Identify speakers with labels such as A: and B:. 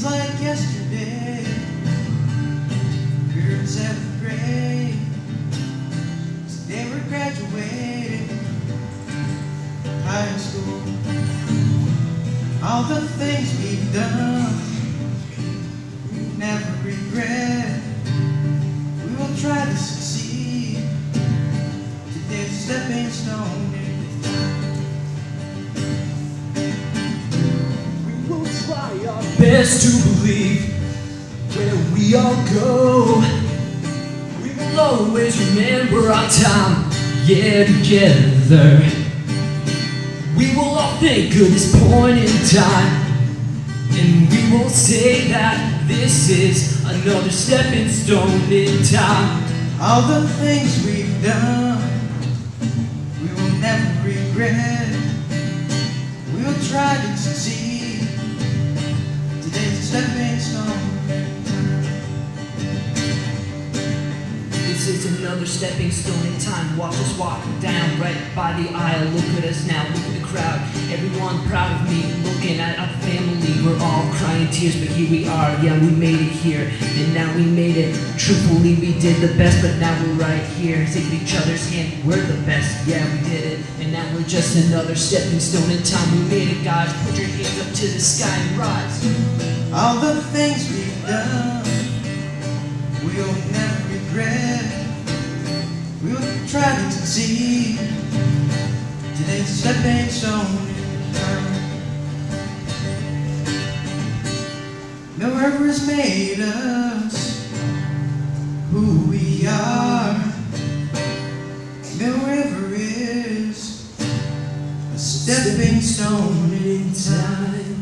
A: Seems like yesterday we were in 7th grade. Today we're graduating high school. All the things we've done, we never regret. We will try to succeed. Today's a stepping stone.
B: Our best to believe where we all go. We will always remember our time, yeah, together. We will all think of this point in time, and we will say that this is another stepping stone in time.
A: All the things we've done, we will never regret. We will try to succeed. Today's a stepping stone.
B: This is another stepping stone in time. Watch us walk down right by the aisle. Look at us now, look at the crowd. Everyone proud of me, looking at our family. We're all crying tears, but here we are. Yeah, we made it here, and now we made it. Truthfully, we did the best, but now we're right here. Taking each other's hand, we're the best. Yeah, we did it, and now we're just another stepping stone in time. We made it, guys. Put your hands up to the sky and rise.
A: All the things we've done, we'll never regret. We'll try to succeed. Today's a stepping stone in time. No river's made us who we are. No river is a stepping stone in time.